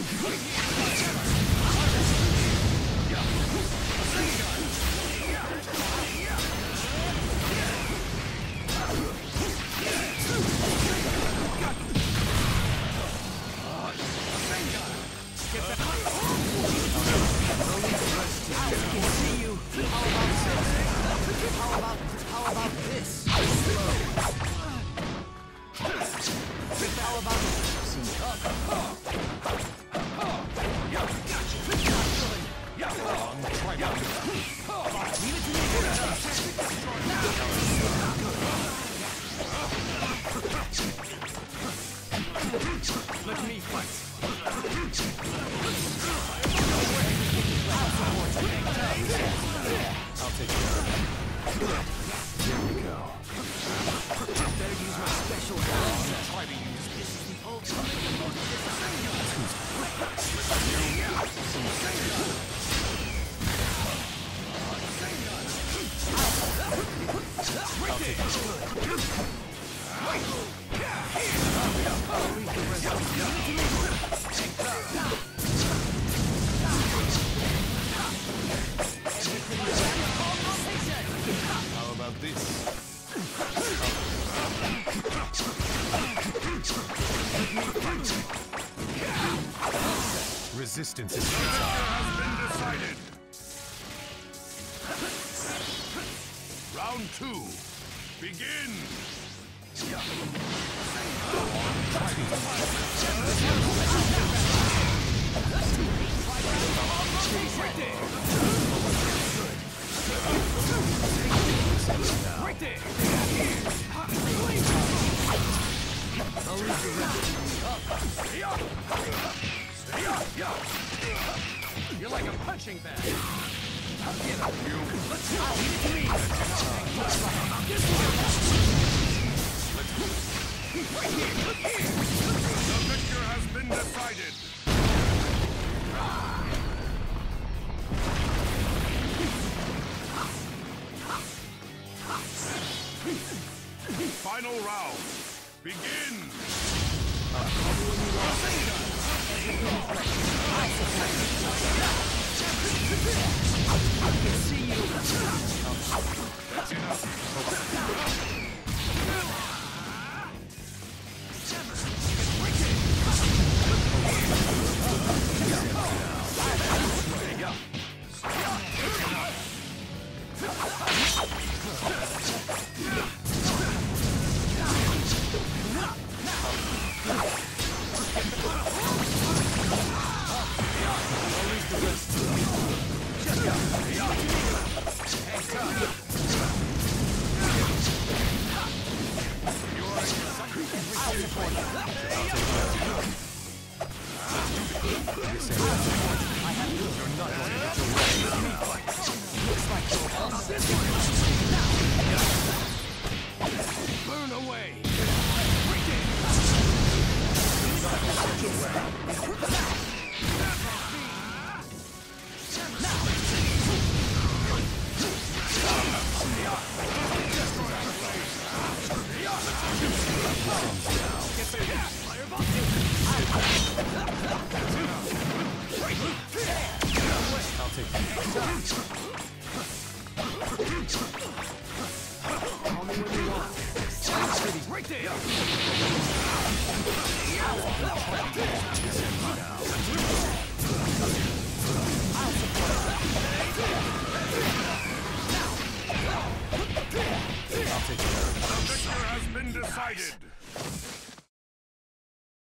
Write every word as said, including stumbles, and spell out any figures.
Let me fight. I'll take care of it. Here we go. Better use my special ability. Try to use this is the ultimate. I'll take it. How about this? Resistance is has been decided. Round two. Begin. Right there. I'll leave the rest. You're like a punching bag. I'll get up. Let's go. Leave it to me. Right here. Right here. The victor has been decided. Final round. Begin. I can see you. That's enough. Burn away. I'll take it. Call me when you want. City, right there. The victor has been decided.